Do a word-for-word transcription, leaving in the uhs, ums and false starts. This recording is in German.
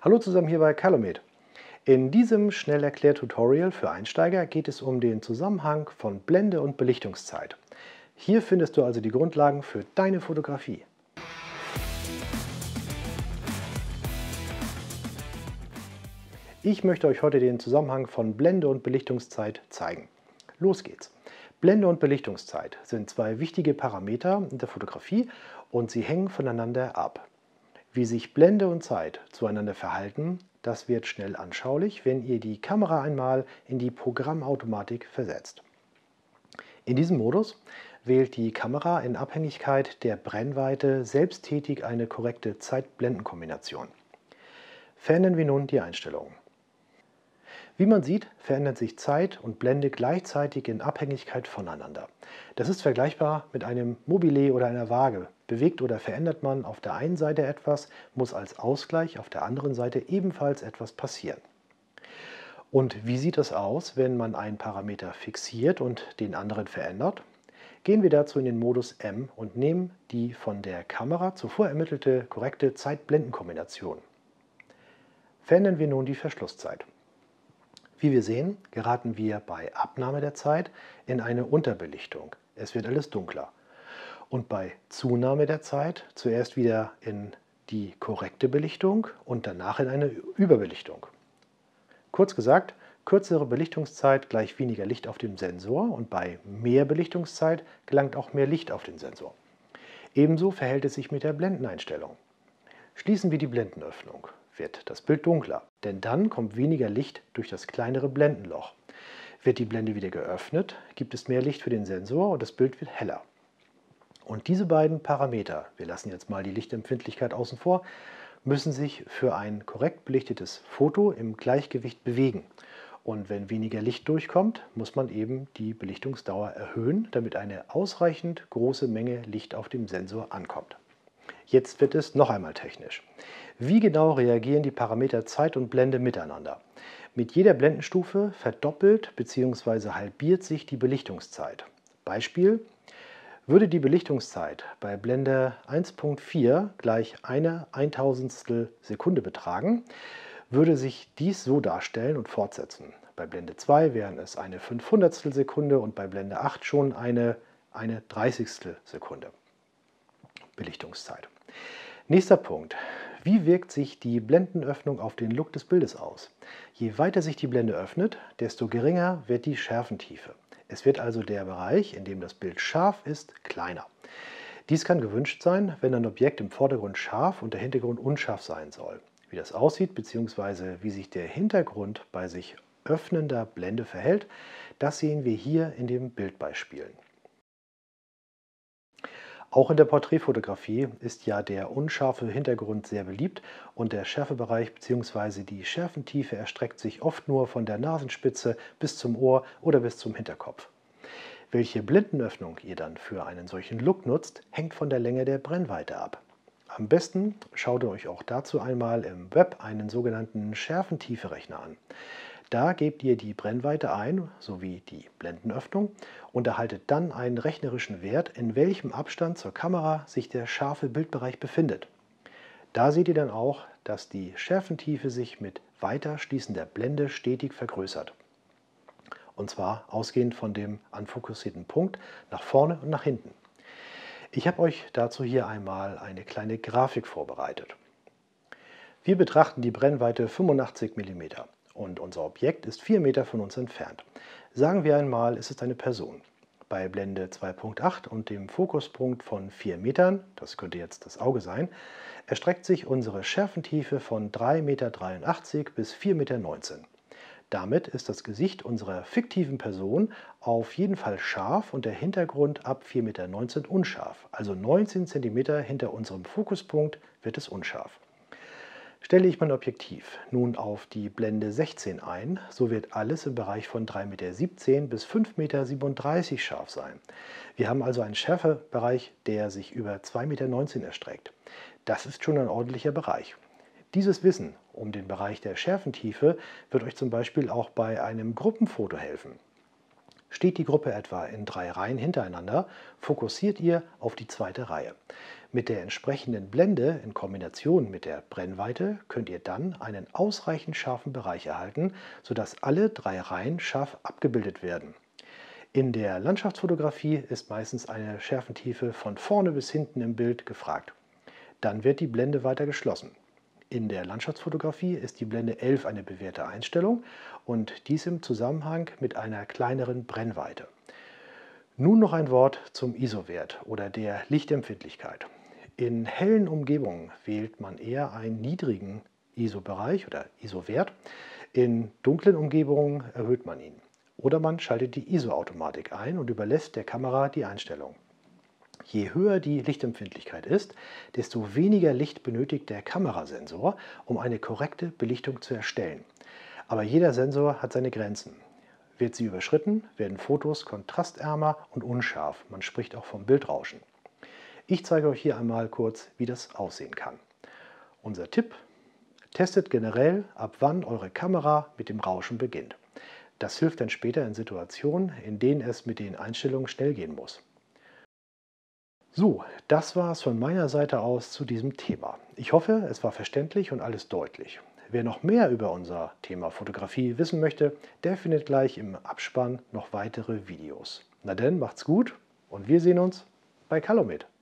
Hallo zusammen hier bei Calumet. In diesem Schnellerklär-Tutorial für Einsteiger geht es um den Zusammenhang von Blende und Belichtungszeit. Hier findest du also die Grundlagen für deine Fotografie. Ich möchte euch heute den Zusammenhang von Blende und Belichtungszeit zeigen. Los geht's! Blende und Belichtungszeit sind zwei wichtige Parameter in der Fotografie und sie hängen voneinander ab. Wie sich Blende und Zeit zueinander verhalten, das wird schnell anschaulich, wenn ihr die Kamera einmal in die Programmautomatik versetzt. In diesem Modus wählt die Kamera in Abhängigkeit der Brennweite selbsttätig eine korrekte Zeit-Blenden-Kombination. Verändern wir nun die Einstellungen. Wie man sieht, verändert sich Zeit und Blende gleichzeitig in Abhängigkeit voneinander. Das ist vergleichbar mit einem Mobile oder einer Waage. Bewegt oder verändert man auf der einen Seite etwas, muss als Ausgleich auf der anderen Seite ebenfalls etwas passieren. Und wie sieht es aus, wenn man einen Parameter fixiert und den anderen verändert? Gehen wir dazu in den Modus M und nehmen die von der Kamera zuvor ermittelte korrekte Zeit-Blenden-Kombination. Verändern wir nun die Verschlusszeit. Wie wir sehen, geraten wir bei Abnahme der Zeit in eine Unterbelichtung. Es wird alles dunkler. Und bei Zunahme der Zeit zuerst wieder in die korrekte Belichtung und danach in eine Überbelichtung. Kurz gesagt, kürzere Belichtungszeit gleich weniger Licht auf dem Sensor und bei mehr Belichtungszeit gelangt auch mehr Licht auf den Sensor. Ebenso verhält es sich mit der Blendeneinstellung. Schließen wir die Blendenöffnung, wird das Bild dunkler, denn dann kommt weniger Licht durch das kleinere Blendenloch. Wird die Blende wieder geöffnet, gibt es mehr Licht für den Sensor und das Bild wird heller. Und diese beiden Parameter, wir lassen jetzt mal die Lichtempfindlichkeit außen vor, müssen sich für ein korrekt belichtetes Foto im Gleichgewicht bewegen. Und wenn weniger Licht durchkommt, muss man eben die Belichtungsdauer erhöhen, damit eine ausreichend große Menge Licht auf dem Sensor ankommt. Jetzt wird es noch einmal technisch. Wie genau reagieren die Parameter Zeit und Blende miteinander? Mit jeder Blendenstufe verdoppelt bzw. halbiert sich die Belichtungszeit. Beispiel: Würde die Belichtungszeit bei Blende eins Punkt vier gleich eine Eintausendstel Sekunde betragen, würde sich dies so darstellen und fortsetzen. Bei Blende zwei wären es eine Fünfhundertstel Sekunde und bei Blende acht schon eine, eine Dreißigstel Sekunde Belichtungszeit. Nächster Punkt. Wie wirkt sich die Blendenöffnung auf den Look des Bildes aus? Je weiter sich die Blende öffnet, desto geringer wird die Schärfentiefe. Es wird also der Bereich, in dem das Bild scharf ist, kleiner. Dies kann gewünscht sein, wenn ein Objekt im Vordergrund scharf und der Hintergrund unscharf sein soll. Wie das aussieht bzw. wie sich der Hintergrund bei sich öffnender Blende verhält, das sehen wir hier in den Bildbeispielen. Auch in der Porträtfotografie ist ja der unscharfe Hintergrund sehr beliebt und der Schärfebereich bzw. die Schärfentiefe erstreckt sich oft nur von der Nasenspitze bis zum Ohr oder bis zum Hinterkopf. Welche Blendenöffnung ihr dann für einen solchen Look nutzt, hängt von der Länge der Brennweite ab. Am besten schaut ihr euch auch dazu einmal im Web einen sogenannten Schärfentieferechner an. Da gebt ihr die Brennweite ein, sowie die Blendenöffnung, und erhaltet dann einen rechnerischen Wert, in welchem Abstand zur Kamera sich der scharfe Bildbereich befindet. Da seht ihr dann auch, dass die Schärfentiefe sich mit weiter schließender Blende stetig vergrößert. Und zwar ausgehend von dem anfokussierten Punkt nach vorne und nach hinten. Ich habe euch dazu hier einmal eine kleine Grafik vorbereitet. Wir betrachten die Brennweite fünfundachtzig Millimeter. Und unser Objekt ist vier Meter von uns entfernt. Sagen wir einmal, es ist eine Person. Bei Blende zwei Punkt acht und dem Fokuspunkt von vier Metern, das könnte jetzt das Auge sein, erstreckt sich unsere Schärfentiefe von drei Komma dreiundachtzig Meter bis vier Komma neunzehn Meter. Damit ist das Gesicht unserer fiktiven Person auf jeden Fall scharf und der Hintergrund ab vier Komma neunzehn Meter unscharf. Also neunzehn Zentimeter hinter unserem Fokuspunkt wird es unscharf. Stelle ich mein Objektiv nun auf die Blende sechzehn ein, so wird alles im Bereich von drei Komma siebzehn Meter bis fünf Komma siebenunddreißig Meter scharf sein. Wir haben also einen Schärfebereich, der sich über zwei Komma neunzehn Meter erstreckt. Das ist schon ein ordentlicher Bereich. Dieses Wissen um den Bereich der Schärfentiefe wird euch zum Beispiel auch bei einem Gruppenfoto helfen. Steht die Gruppe etwa in drei Reihen hintereinander, fokussiert ihr auf die zweite Reihe. Mit der entsprechenden Blende in Kombination mit der Brennweite könnt ihr dann einen ausreichend scharfen Bereich erhalten, sodass alle drei Reihen scharf abgebildet werden. In der Landschaftsfotografie ist meistens eine Schärfentiefe von vorne bis hinten im Bild gefragt. Dann wird die Blende weiter geschlossen. In der Landschaftsfotografie ist die Blende elf eine bewährte Einstellung und dies im Zusammenhang mit einer kleineren Brennweite. Nun noch ein Wort zum I S O-Wert oder der Lichtempfindlichkeit. In hellen Umgebungen wählt man eher einen niedrigen I S O-Bereich oder I S O-Wert. In dunklen Umgebungen erhöht man ihn. Oder man schaltet die I S O-Automatik ein und überlässt der Kamera die Einstellung. Je höher die Lichtempfindlichkeit ist, desto weniger Licht benötigt der Kamerasensor, um eine korrekte Belichtung zu erstellen. Aber jeder Sensor hat seine Grenzen. Wird sie überschritten, werden Fotos kontrastärmer und unscharf. Man spricht auch vom Bildrauschen. Ich zeige euch hier einmal kurz, wie das aussehen kann. Unser Tipp: Testet generell, ab wann eure Kamera mit dem Rauschen beginnt. Das hilft dann später in Situationen, in denen es mit den Einstellungen schnell gehen muss. So, das war es von meiner Seite aus zu diesem Thema. Ich hoffe, es war verständlich und alles deutlich. Wer noch mehr über unser Thema Fotografie wissen möchte, der findet gleich im Abspann noch weitere Videos. Na denn, macht's gut und wir sehen uns bei Calumet.